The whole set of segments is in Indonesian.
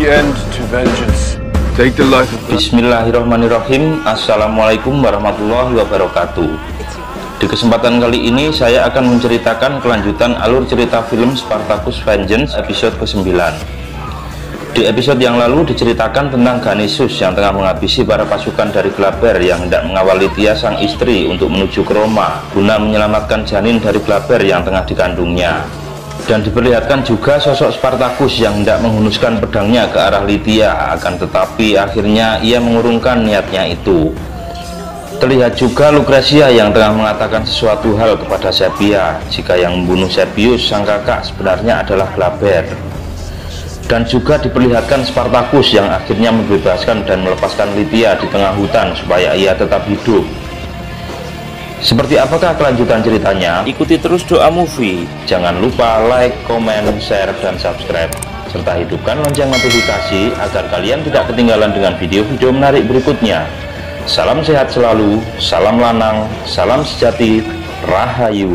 the end to vengeance. Take the life of... Bismillahirrahmanirrahim. Assalamualaikum warahmatullahi wabarakatuh. Di kesempatan kali ini saya akan menceritakan kelanjutan alur cerita film Spartacus Vengeance episode ke-9. Di episode yang lalu diceritakan tentang Ganissus yang tengah menghabisi para pasukan dari Glaber yang hendak mengawal Lydia sang istri untuk menuju ke Roma guna menyelamatkan janin dari Glaber yang tengah dikandungnya. Dan diperlihatkan juga sosok Spartacus yang hendak menghunuskan pedangnya ke arah Lydia, akan tetapi akhirnya ia mengurungkan niatnya itu. Terlihat juga Lucretia yang tengah mengatakan sesuatu hal kepada Sepia jika yang membunuh Sepius sang kakak sebenarnya adalah Glaber. Dan juga diperlihatkan Spartacus yang akhirnya membebaskan dan melepaskan Lydia di tengah hutan supaya ia tetap hidup. Seperti apakah kelanjutan ceritanya? Ikuti terus Doa Movie. Jangan lupa like, komen, share, dan subscribe, serta hidupkan lonceng notifikasi agar kalian tidak ketinggalan dengan video-video menarik berikutnya. Salam sehat selalu, salam lanang, salam sejati, Rahayu.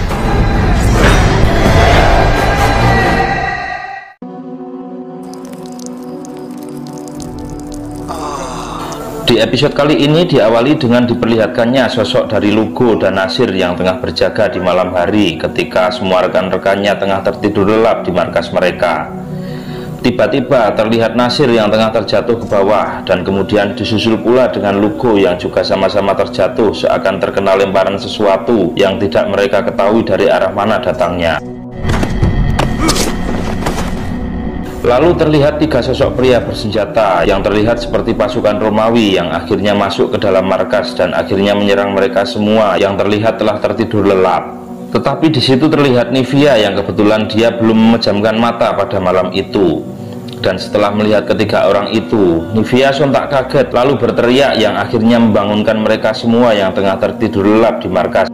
Di episode kali ini diawali dengan diperlihatkannya sosok dari Lugo dan Nasir yang tengah berjaga di malam hari ketika semua rekan-rekannya tengah tertidur lelap di markas mereka. Tiba-tiba terlihat Nasir yang tengah terjatuh ke bawah dan kemudian disusul pula dengan Lugo yang juga sama-sama terjatuh seakan terkena lemparan sesuatu yang tidak mereka ketahui dari arah mana datangnya. Lalu terlihat tiga sosok pria bersenjata yang terlihat seperti pasukan Romawi yang akhirnya masuk ke dalam markas dan akhirnya menyerang mereka semua yang terlihat telah tertidur lelap. Tetapi di situ terlihat Nivia yang kebetulan dia belum memejamkan mata pada malam itu. Dan setelah melihat ketiga orang itu, Nivia sontak kaget lalu berteriak yang akhirnya membangunkan mereka semua yang tengah tertidur lelap di markas.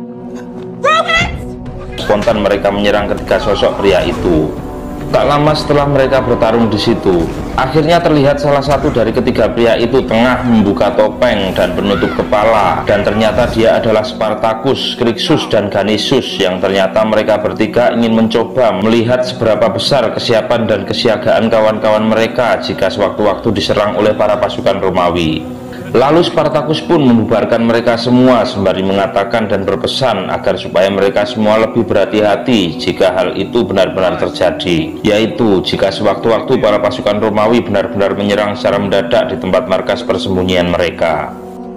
Spontan mereka menyerang ketiga sosok pria itu. Tak lama setelah mereka bertarung di situ, akhirnya terlihat salah satu dari ketiga pria itu tengah membuka topeng dan penutup kepala, dan ternyata dia adalah Spartacus, Crixus, dan Ganissus yang ternyata mereka bertiga ingin mencoba melihat seberapa besar kesiapan dan kesiagaan kawan-kawan mereka jika sewaktu-waktu diserang oleh para pasukan Romawi. Lalu Spartacus pun membubarkan mereka semua sembari mengatakan dan berpesan agar supaya mereka semua lebih berhati-hati jika hal itu benar-benar terjadi, yaitu jika sewaktu-waktu para pasukan Romawi benar-benar menyerang secara mendadak di tempat markas persembunyian mereka.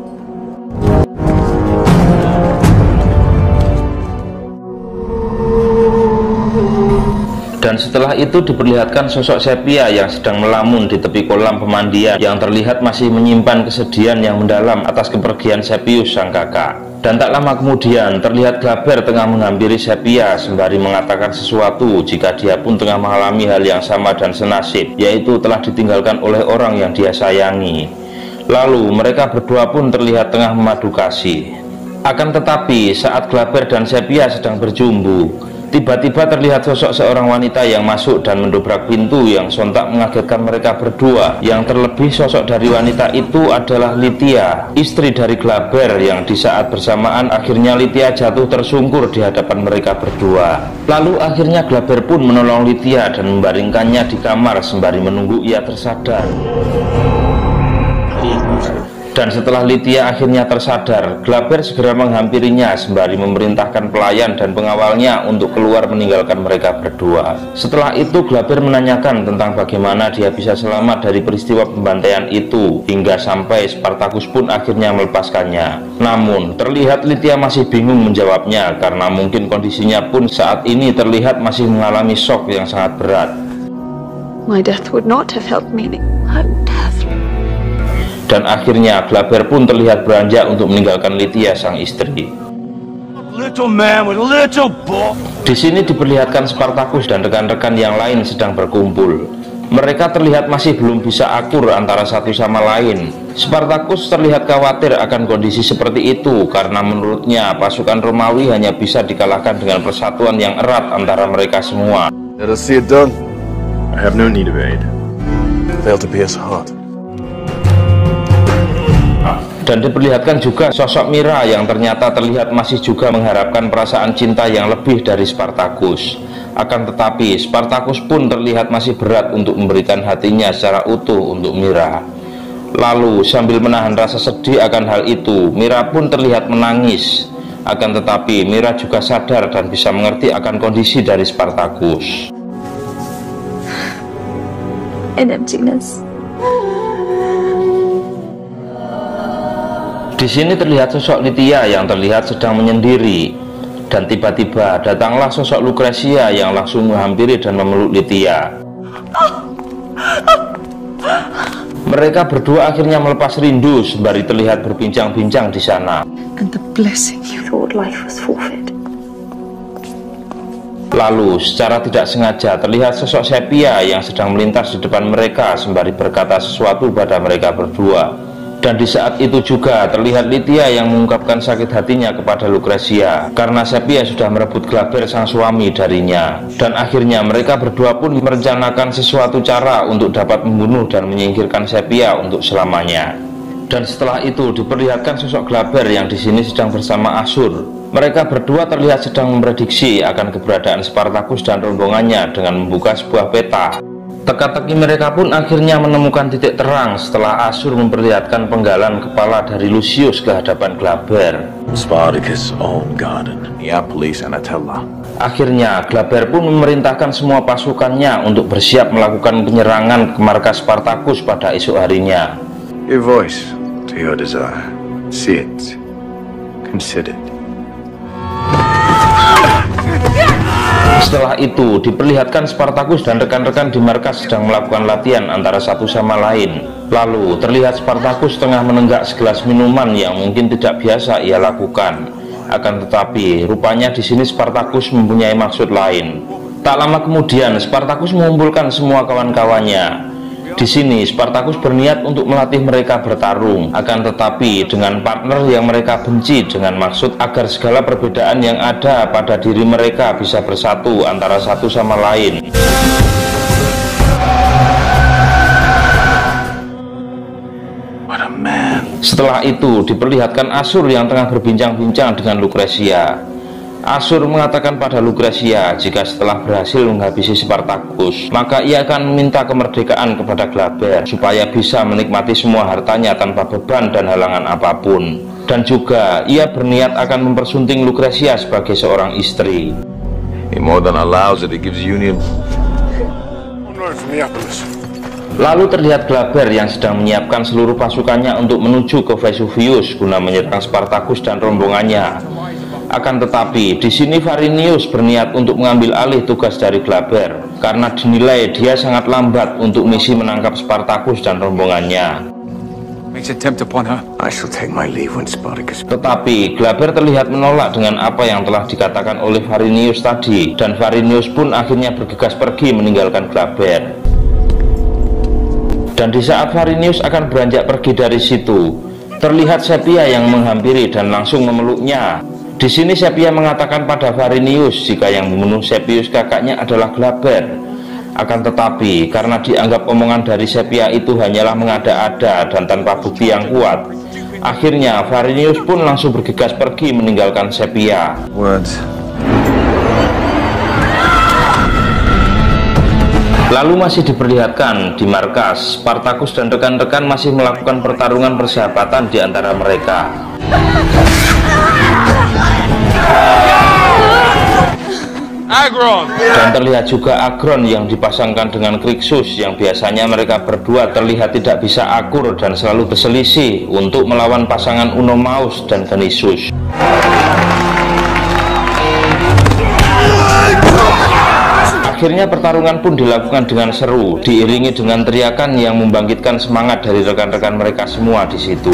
Dan setelah itu diperlihatkan sosok Sepia yang sedang melamun di tepi kolam pemandian yang terlihat masih menyimpan kesedihan yang mendalam atas kepergian Sepius sang kakak. Dan tak lama kemudian terlihat Glaber tengah menghampiri Sepia sembari mengatakan sesuatu jika dia pun tengah mengalami hal yang sama dan senasib, yaitu telah ditinggalkan oleh orang yang dia sayangi. Lalu mereka berdua pun terlihat tengah memadu kasih. Akan tetapi saat Glaber dan Sepia sedang berjumbu, tiba-tiba terlihat sosok seorang wanita yang masuk dan mendobrak pintu yang sontak mengagetkan mereka berdua. Yang terlebih sosok dari wanita itu adalah Lydia, istri dari Glaber, yang di saat bersamaan akhirnya Lydia jatuh tersungkur di hadapan mereka berdua. Lalu akhirnya Glaber pun menolong Lydia dan membaringkannya di kamar sembari menunggu ia tersadar. Dan setelah Lydia akhirnya tersadar, Glaber segera menghampirinya sembari memerintahkan pelayan dan pengawalnya untuk keluar meninggalkan mereka berdua. Setelah itu Glaber menanyakan tentang bagaimana dia bisa selamat dari peristiwa pembantaian itu, hingga sampai Spartacus pun akhirnya melepaskannya. Namun terlihat Lydia masih bingung menjawabnya karena mungkin kondisinya pun saat ini terlihat masih mengalami shock yang sangat berat. My death would not have helped me. Dan akhirnya Glaber pun terlihat beranjak untuk meninggalkan Lydia sang istri. Di sini diperlihatkan Spartacus dan rekan-rekan yang lain sedang berkumpul. Mereka terlihat masih belum bisa akur antara satu sama lain. Spartacus terlihat khawatir akan kondisi seperti itu karena menurutnya pasukan Romawi hanya bisa dikalahkan dengan persatuan yang erat antara mereka semua. Let us see it done. I have no need of aid. Fail to pierce heart. Dan diperlihatkan juga sosok Mira yang ternyata terlihat masih juga mengharapkan perasaan cinta yang lebih dari Spartacus. Akan tetapi Spartacus pun terlihat masih berat untuk memberikan hatinya secara utuh untuk Mira. Lalu sambil menahan rasa sedih akan hal itu, Mira pun terlihat menangis. Akan tetapi Mira juga sadar dan bisa mengerti akan kondisi dari Spartacus. An emptiness. Di sini terlihat sosok Lydia yang terlihat sedang menyendiri. Dan tiba-tiba datanglah sosok Lucrezia yang langsung menghampiri dan memeluk Lydia. Mereka berdua akhirnya melepas rindu sembari terlihat berbincang-bincang di sana. And the blessing you thought life was forfeit. Lalu secara tidak sengaja terlihat sosok Sepia yang sedang melintas di depan mereka sembari berkata sesuatu pada mereka berdua. Dan di saat itu juga terlihat Lydia yang mengungkapkan sakit hatinya kepada Lucrezia karena Sepia sudah merebut Glaber sang suami darinya. Dan akhirnya mereka berdua pun merencanakan sesuatu cara untuk dapat membunuh dan menyingkirkan Sepia untuk selamanya. Dan setelah itu diperlihatkan sosok Glaber yang di sini sedang bersama Asur. Mereka berdua terlihat sedang memprediksi akan keberadaan Spartacus dan rombongannya dengan membuka sebuah peta. Teka-teki mereka pun akhirnya menemukan titik terang setelah Asur memperlihatkan penggalan kepala dari Lucius ke hadapan Glaber. Spartacus' own garden, Neapolis and Atella. Akhirnya Glaber pun memerintahkan semua pasukannya untuk bersiap melakukan penyerangan ke markas Spartacus pada esok harinya. Give voice to your desire. See it. Consider it. Setelah itu diperlihatkan Spartacus dan rekan-rekan di markas sedang melakukan latihan antara satu sama lain. Lalu terlihat Spartacus tengah menenggak segelas minuman yang mungkin tidak biasa ia lakukan. Akan tetapi rupanya di sini Spartacus mempunyai maksud lain. Tak lama kemudian Spartacus mengumpulkan semua kawan-kawannya. Di sini Spartacus berniat untuk melatih mereka bertarung, akan tetapi dengan partner yang mereka benci dengan maksud agar segala perbedaan yang ada pada diri mereka bisa bersatu antara satu sama lain. What a man. Setelah itu diperlihatkan Asur yang tengah berbincang-bincang dengan Lucrezia. Asur mengatakan pada Lucrezia jika setelah berhasil menghabisi Spartacus, maka ia akan meminta kemerdekaan kepada Glaber supaya bisa menikmati semua hartanya tanpa beban dan halangan apapun. Dan juga ia berniat akan mempersunting Lucrezia sebagai seorang istri. He more than allows it, he gives Union. Lalu terlihat Glaber yang sedang menyiapkan seluruh pasukannya untuk menuju ke Vesuvius guna menyerang Spartacus dan rombongannya. Akan tetapi di sini Varinius berniat untuk mengambil alih tugas dari Glaber karena dinilai dia sangat lambat untuk misi menangkap Spartacus dan rombongannya. Tetapi Glaber terlihat menolak dengan apa yang telah dikatakan oleh Varinius tadi, dan Varinius pun akhirnya bergegas pergi meninggalkan Glaber. Dan di saat Varinius akan beranjak pergi dari situ, terlihat Sepia yang menghampiri dan langsung memeluknya. Di sini Sepia mengatakan pada Varinius jika yang membunuh Sepius kakaknya adalah Glaber. Akan tetapi karena dianggap omongan dari Sepia itu hanyalah mengada-ada dan tanpa bukti yang kuat, akhirnya Varinius pun langsung bergegas pergi meninggalkan Sepia. Lalu masih diperlihatkan di markas Spartacus dan rekan-rekan masih melakukan pertarungan persahabatan di antara mereka. Dan terlihat juga Agron yang dipasangkan dengan Crixus yang biasanya mereka berdua terlihat tidak bisa akur dan selalu berselisih untuk melawan pasangan Unomaus dan Canisius. Akhirnya pertarungan pun dilakukan dengan seru, diiringi dengan teriakan yang membangkitkan semangat dari rekan-rekan mereka semua di situ.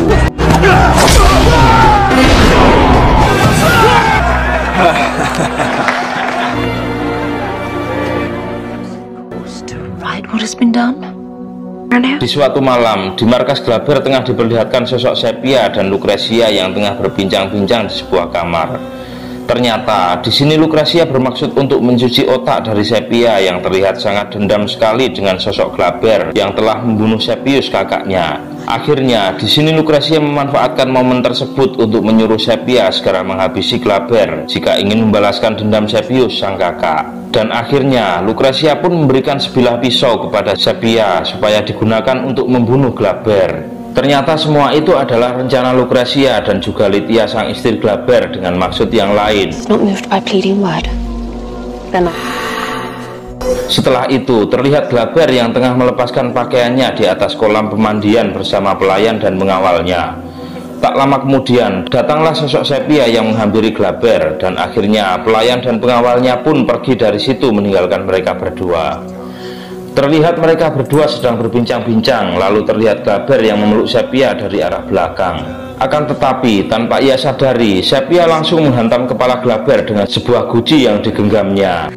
Di suatu malam, di markas Glaber tengah diperlihatkan sosok Sepia dan Lucrezia yang tengah berbincang-bincang di sebuah kamar. Ternyata di sini Lucretia bermaksud untuk mencuci otak dari Sepia yang terlihat sangat dendam sekali dengan sosok Glaber yang telah membunuh Sepius kakaknya. Akhirnya di sini Lucretia memanfaatkan momen tersebut untuk menyuruh Sepia segera menghabisi Glaber jika ingin membalaskan dendam Sepius sang kakak. Dan akhirnya Lucretia pun memberikan sebilah pisau kepada Sepia supaya digunakan untuk membunuh Glaber. Ternyata semua itu adalah rencana Lucretia dan juga Lytia sang istri Glaber dengan maksud yang lain. Setelah itu terlihat Glaber yang tengah melepaskan pakaiannya di atas kolam pemandian bersama pelayan dan pengawalnya. Tak lama kemudian datanglah sosok Sepia yang menghampiri Glaber, dan akhirnya pelayan dan pengawalnya pun pergi dari situ meninggalkan mereka berdua. Terlihat mereka berdua sedang berbincang-bincang, lalu terlihat Glaber yang memeluk Sepia dari arah belakang. Akan tetapi tanpa ia sadari, Sepia langsung menghantam kepala Glaber dengan sebuah guci yang digenggamnya.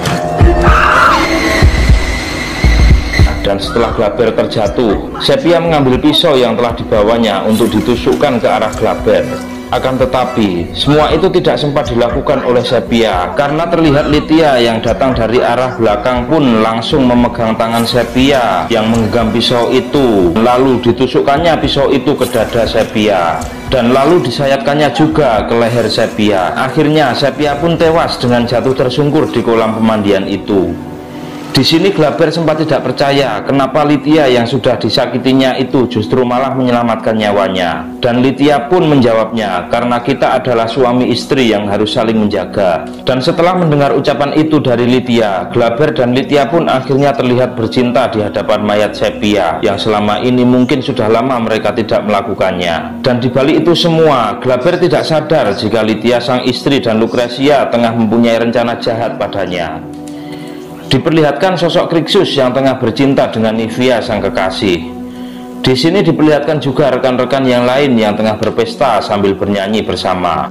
Dan setelah Glaber terjatuh, Sepia mengambil pisau yang telah dibawanya untuk ditusukkan ke arah Glaber. Akan tetapi semua itu tidak sempat dilakukan oleh Sepia karena terlihat Lytia yang datang dari arah belakang pun langsung memegang tangan Sepia yang menggenggam pisau itu, lalu ditusukkannya pisau itu ke dada Sepia dan lalu disayatkannya juga ke leher Sepia. Akhirnya Sepia pun tewas dengan jatuh tersungkur di kolam pemandian itu. Di sini Glaber sempat tidak percaya kenapa Lytia yang sudah disakitinya itu justru malah menyelamatkan nyawanya. Dan Lytia pun menjawabnya, karena kita adalah suami istri yang harus saling menjaga. Dan setelah mendengar ucapan itu dari Lytia, Glaber dan Lytia pun akhirnya terlihat bercinta di hadapan mayat Sepia yang selama ini mungkin sudah lama mereka tidak melakukannya. Dan dibalik itu semua, Glaber tidak sadar jika Lytia sang istri dan Lucretia tengah mempunyai rencana jahat padanya. Diperlihatkan sosok Crixus yang tengah bercinta dengan Nivia sang kekasih. Di sini diperlihatkan juga rekan-rekan yang lain yang tengah berpesta sambil bernyanyi bersama.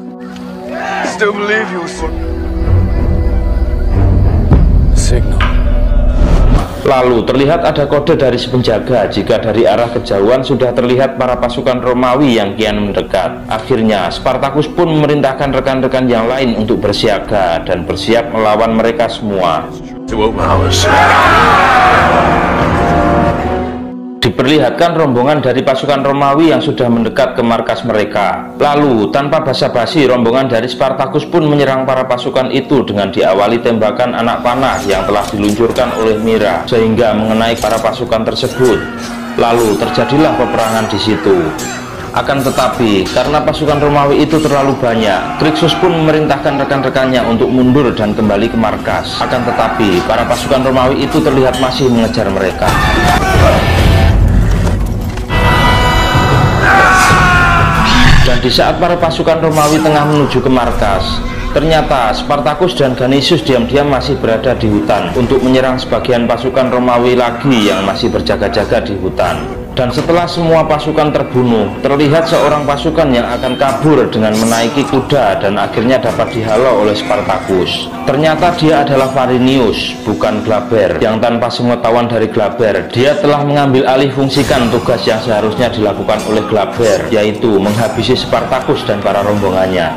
Lalu terlihat ada kode dari si penjaga jika dari arah kejauhan sudah terlihat para pasukan Romawi yang kian mendekat. Akhirnya Spartacus pun memerintahkan rekan-rekan yang lain untuk bersiaga dan bersiap melawan mereka semua. Diperlihatkan rombongan dari pasukan Romawi yang sudah mendekat ke markas mereka. Lalu tanpa basa-basi rombongan dari Spartacus pun menyerang para pasukan itu dengan diawali tembakan anak panah yang telah diluncurkan oleh Mira sehingga mengenai para pasukan tersebut. Lalu terjadilah peperangan di situ. Akan tetapi karena pasukan Romawi itu terlalu banyak, Crixus pun memerintahkan rekan-rekannya untuk mundur dan kembali ke markas. Akan tetapi para pasukan Romawi itu terlihat masih mengejar mereka. Dan di saat para pasukan Romawi tengah menuju ke markas, ternyata Spartacus dan Ganisius diam-diam masih berada di hutan untuk menyerang sebagian pasukan Romawi lagi yang masih berjaga-jaga di hutan. Dan setelah semua pasukan terbunuh, terlihat seorang pasukan yang akan kabur dengan menaiki kuda dan akhirnya dapat dihalau oleh Spartacus. Ternyata dia adalah Varinius, bukan Glaber, yang tanpa sepengetahuan dari Glaber, dia telah mengambil alih fungsikan tugas yang seharusnya dilakukan oleh Glaber, yaitu menghabisi Spartacus dan para rombongannya.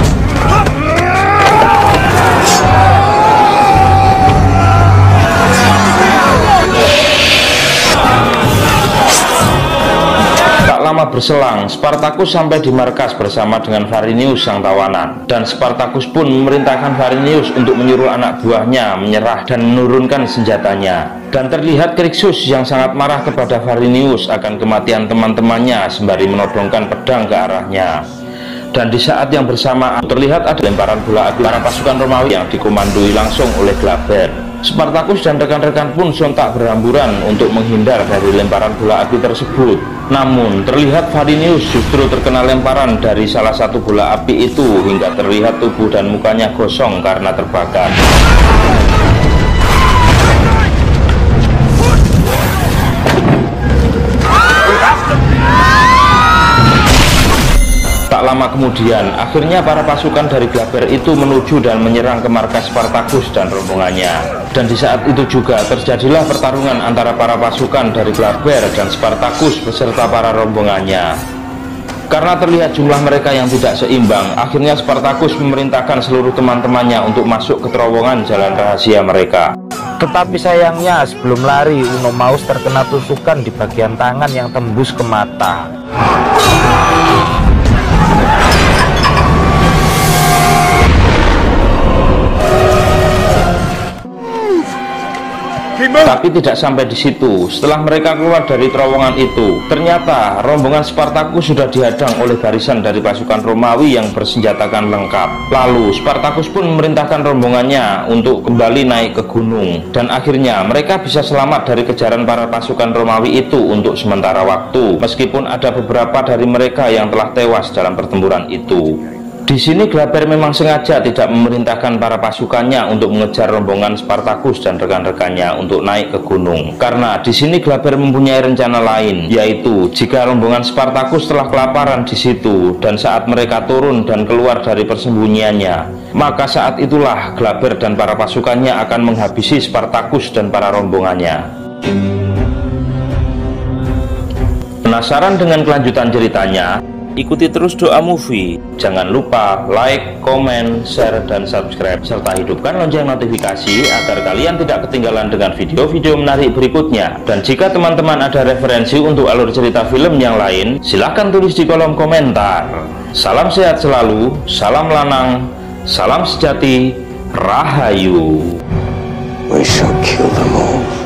Lama berselang, Spartacus sampai di markas bersama dengan Varinius sang tawanan, dan Spartacus pun memerintahkan Varinius untuk menyuruh anak buahnya menyerah dan menurunkan senjatanya. Dan terlihat Crixus yang sangat marah kepada Varinius akan kematian teman-temannya sembari menodongkan pedang ke arahnya. Dan di saat yang bersamaan terlihat ada lemparan bola api para pasukan Romawi yang dikomandoi langsung oleh Glaber. Spartacus dan rekan-rekan pun sontak berhamburan untuk menghindar dari lemparan bola api tersebut. Namun terlihat Varinius justru terkena lemparan dari salah satu bola api itu hingga terlihat tubuh dan mukanya gosong karena terbakar. Tak lama kemudian, akhirnya para pasukan dari Glaber itu menuju dan menyerang ke markas Spartacus dan rombongannya. Dan di saat itu juga terjadilah pertarungan antara para pasukan dari Glaber dan Spartacus beserta para rombongannya. Karena terlihat jumlah mereka yang tidak seimbang, akhirnya Spartacus memerintahkan seluruh teman-temannya untuk masuk ke terowongan jalan rahasia mereka. Tetapi sayangnya sebelum lari, Unomaus terkena tusukan di bagian tangan yang tembus ke mata. Tapi tidak sampai di situ. Setelah mereka keluar dari terowongan itu, ternyata rombongan Spartacus sudah dihadang oleh barisan dari pasukan Romawi yang bersenjatakan lengkap. Lalu Spartacus pun memerintahkan rombongannya untuk kembali naik ke gunung, dan akhirnya mereka bisa selamat dari kejaran para pasukan Romawi itu untuk sementara waktu, meskipun ada beberapa dari mereka yang telah tewas dalam pertempuran itu. Di sini Glaber memang sengaja tidak memerintahkan para pasukannya untuk mengejar rombongan Spartacus dan rekan-rekannya untuk naik ke gunung. Karena di sini Glaber mempunyai rencana lain, yaitu jika rombongan Spartacus telah kelaparan di situ dan saat mereka turun dan keluar dari persembunyiannya, maka saat itulah Glaber dan para pasukannya akan menghabisi Spartacus dan para rombongannya. Penasaran dengan kelanjutan ceritanya? Ikuti terus Doa Movie. Jangan lupa like, komen, share, dan subscribe, serta hidupkan lonceng notifikasi agar kalian tidak ketinggalan dengan video-video menarik berikutnya. Dan jika teman-teman ada referensi untuk alur cerita film yang lain, silahkan tulis di kolom komentar. Salam sehat selalu, salam lanang, salam sejati, Rahayu. We shall kill them all.